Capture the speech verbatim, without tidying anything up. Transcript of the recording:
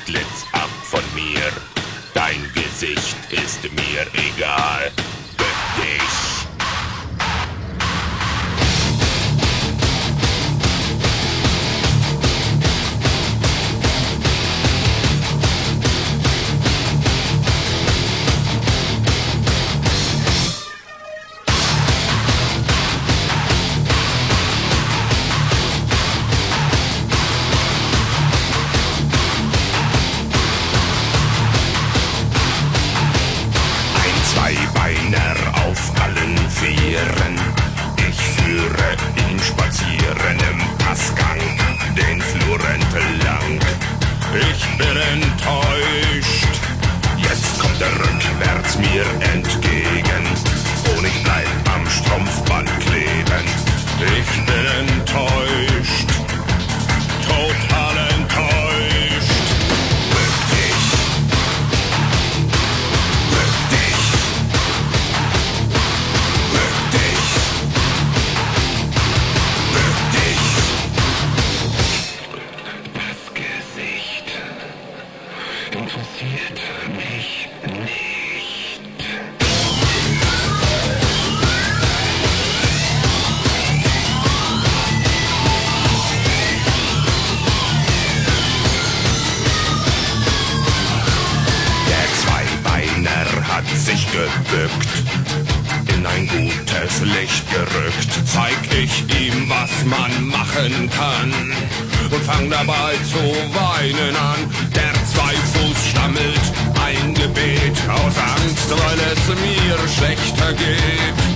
Antlitz ab von mir. Dein Gesicht ist mir egal. Bück dich. Zweibeiner auf allen Vieren. Ich führe ihn spazieren im Passgang den Flur entlang. Ich bin enttäuscht, jetzt kommt er rückwärts mir entgegen und ich bleib am Strumpfband kleben. Ich bin enttäuscht, total enttäuscht. Interessiert mich nicht. Der Zweibeiner hat sich gebückt, in ein gutes Licht gerückt. Zeig ich ihm, was man machen kann und fang dabei zu weinen an. Der Zweifuß stammelt ein Gebet aus Angst, weil es mir schlechter geht.